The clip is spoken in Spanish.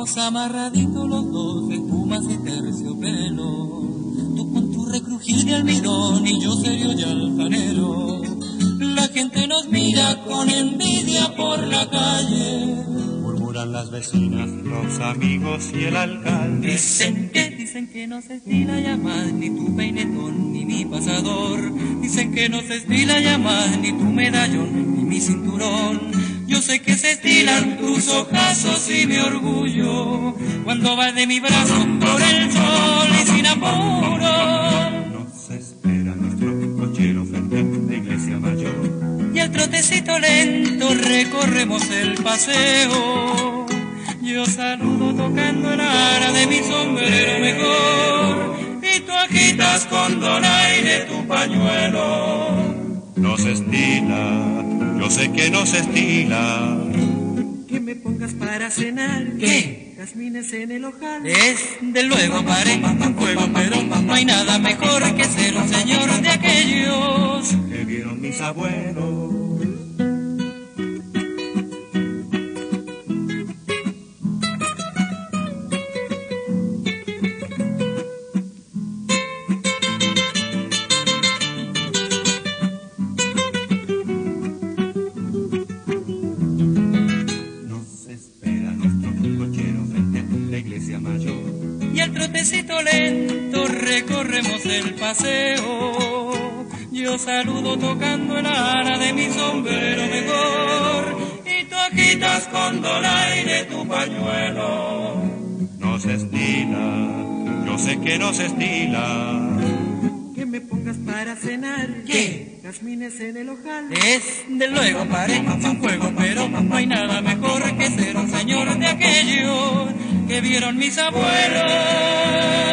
Vamos amarraditos los dos, espumas y terciopelo. Tú con tu recrujir de almidón y yo serio y altanero. La gente nos mira con envidia por la calle. Murmuran las vecinas, los amigos y el alcalde. Dicen que no se estila ya más ni tu peinetón ni mi pasador. Dicen que no se estila ya más ni tu medallón ni mi cinturón. Yo sé que se estilan tus ojazos y mi orgullo cuando vas de mi brazo por el sol y sin apuro. Nos espera nuestro cochero frente a la iglesia mayor. Y al trotecito lento recorremos el paseo. Yo saludo tocando el ara de mi sombrero mejor. Y tú agitas con donaire tu pañuelo. Nos estila, yo sé que nos estila. Que me pongas para cenar. ¿Qué? Jazmines en el ojal. Desde luego paré un fuego, pero no hay nada mejor que ser un señor de aquellos que vieron mis abuelos. Y al trotecito lento recorremos el paseo. Yo saludo tocando el ara de mi sombrero mejor. Y tú agitas con donaire tu pañuelo. Nos estila, yo sé que nos estila. Que me pongas para cenar. ¿Qué? Jazmines en el ojal. Desde luego paré un fuego, pero no hay nada mejor que ser un señor de aquellos que vieron mis abuelos.